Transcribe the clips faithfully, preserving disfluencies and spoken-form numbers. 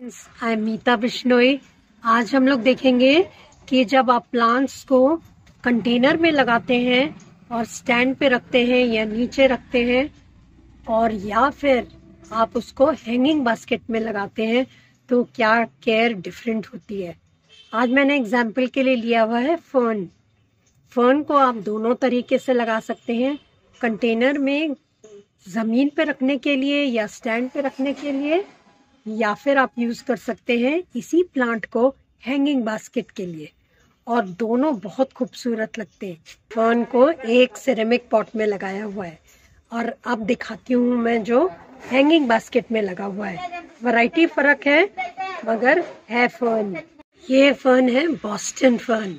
I am मीता बिश्नोई। आज हम लोग देखेंगे कि जब आप प्लांट्स को कंटेनर में लगाते हैं और स्टैंड पे रखते हैं या नीचे रखते हैं, और या फिर आप उसको हैंगिंग बास्केट में लगाते हैं, तो क्या केयर डिफरेंट होती है। आज मैंने एग्जाम्पल के लिए लिया हुआ है फर्न। फर्न को आप दोनों तरीके से लगा सकते हैं, कंटेनर में ज़मीन पे रखने के लिए या स्टैंड पे रखने के लिए, या फिर आप यूज कर सकते हैं इसी प्लांट को हैंगिंग बास्केट के लिए, और दोनों बहुत खूबसूरत लगते हैं। फर्न को एक सिरेमिक पॉट में लगाया हुआ है, और अब दिखाती हूँ मैं जो हैंगिंग बास्केट में लगा हुआ है। वैरायटी फर्क है मगर है फर्न। ये फर्न है बॉस्टन फर्न,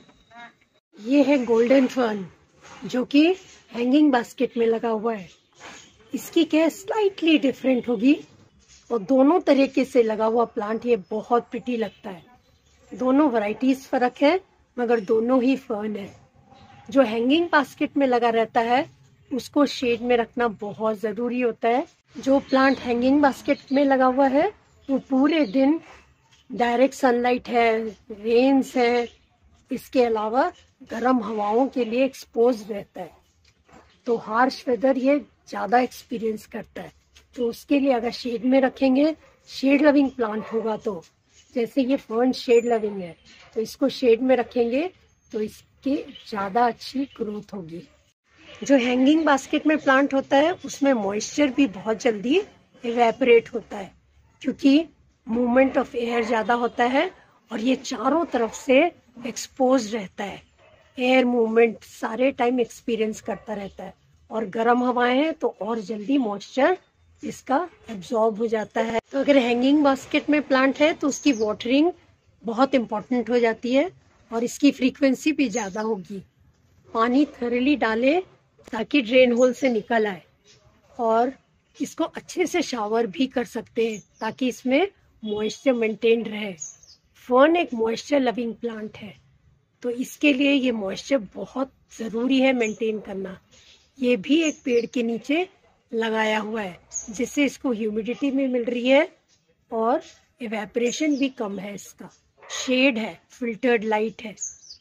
ये है गोल्डन फर्न जो कि हैंगिंग बास्केट में लगा हुआ है। इसकी केयर स्लाइटली डिफरेंट होगी, और दोनों तरीके से लगा हुआ प्लांट ये बहुत प्रिटी लगता है। दोनों वैरायटीज फर्क है मगर दोनों ही फर्न है। जो हैंगिंग बास्केट में लगा रहता है उसको शेड में रखना बहुत ज़रूरी होता है। जो प्लांट हैंगिंग बास्केट में लगा हुआ है वो पूरे दिन डायरेक्ट सनलाइट है, रेन्स है, इसके अलावा गर्म हवाओं के लिए एक्सपोज रहता है, तो हार्श वेदर ये ज़्यादा एक्सपीरियंस करता है। तो उसके लिए अगर शेड में रखेंगे, शेड लविंग प्लांट होगा, तो जैसे ये फर्न शेड लविंग है, तो इसको शेड में रखेंगे तो इसकी ज़्यादा अच्छी ग्रोथ होगी। जो हैंगिंग बास्केट में प्लांट होता है उसमें मॉइस्चर भी बहुत जल्दी इवेपोरेट होता है, क्योंकि मूवमेंट ऑफ एयर ज़्यादा होता है और ये चारों तरफ से एक्सपोज रहता है। एयर मूवमेंट सारे टाइम एक्सपीरियंस करता रहता है, और गर्म हवाएं हैं तो और जल्दी मॉइस्चर इसका एब्जॉर्ब हो जाता है। तो अगर हैंगिंग बास्केट में प्लांट है तो उसकी वाटरिंग बहुत इम्पोर्टेंट हो जाती है, और इसकी फ्रीक्वेंसी भी ज़्यादा होगी। पानी थर्ली डालें ताकि ड्रेन होल से निकल आए, और इसको अच्छे से शावर भी कर सकते हैं ताकि इसमें मॉइस्चर मेंटेन रहे। फर्न एक मॉइस्चर लविंग प्लांट है, तो इसके लिए ये मॉइस्चर बहुत ज़रूरी है मेंटेन करना। ये भी एक पेड़ के नीचे लगाया हुआ है, जिससे इसको ह्यूमिडिटी भी मिल रही है और इवेपोरेशन भी कम है। इसका शेड है, फिल्टर्ड लाइट है,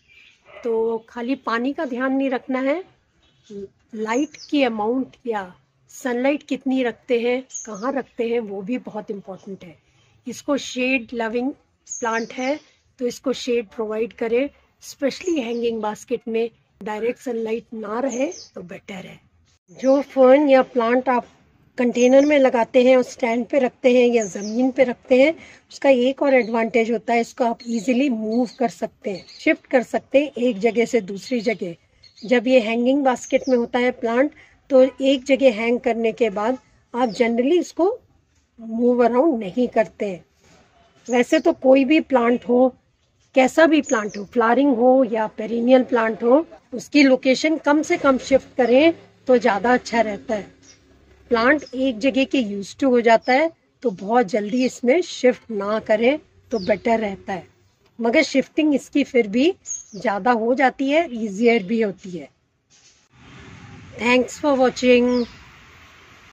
तो खाली पानी का ध्यान नहीं रखना है, लाइट की अमाउंट या सनलाइट कितनी रखते हैं, कहाँ रखते हैं, वो भी बहुत इम्पोर्टेंट है। इसको शेड लविंग प्लांट है तो इसको शेड प्रोवाइड करें, स्पेशली हैंगिंग बास्केट में डायरेक्ट सनलाइट ना रहे तो बेटर है। जो फर्न या प्लांट आप कंटेनर में लगाते हैं और स्टैंड पे रखते हैं या ज़मीन पे रखते हैं, उसका एक और एडवांटेज होता है, इसको आप इजीली मूव कर सकते हैं, शिफ्ट कर सकते हैं एक जगह से दूसरी जगह। जब ये हैंगिंग बास्केट में होता है प्लांट, तो एक जगह हैंग करने के बाद आप जनरली इसको मूव अराउंड नहीं करते हैं। वैसे तो कोई भी प्लांट हो, कैसा भी प्लांट हो, फ्लावरिंग हो या पेरिनियल प्लांट हो, उसकी लोकेशन कम से कम शिफ्ट करें तो ज़्यादा अच्छा रहता है। प्लांट एक जगह के यूज टू हो जाता है तो बहुत जल्दी इसमें शिफ्ट ना करें तो बेटर रहता है, मगर शिफ्टिंग इसकी फिर भी ज़्यादा हो जाती है, ईजियर भी होती है। Thanks for watching.